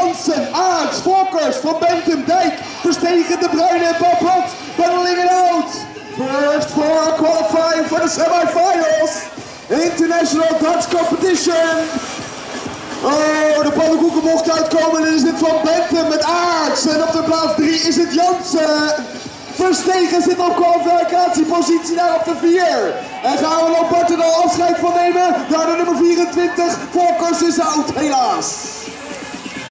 Jansen, Aarts, Volkers, Van Bentum, Dijk, Verstegen, De Bruyne en Papat battling it out. First for qualifying for the semi-finals. International Dutch competition. Oh, de pannenkoeken mocht uitkomen en is dit Van Bentum met Aarts. En op de plaats 3 is het Jansen. Verstegen zit op kwalificatiepositie daar op de 4. En gaan we Lombard er al afscheid van nemen. Daar de nummer 24, Volkers is out, helaas.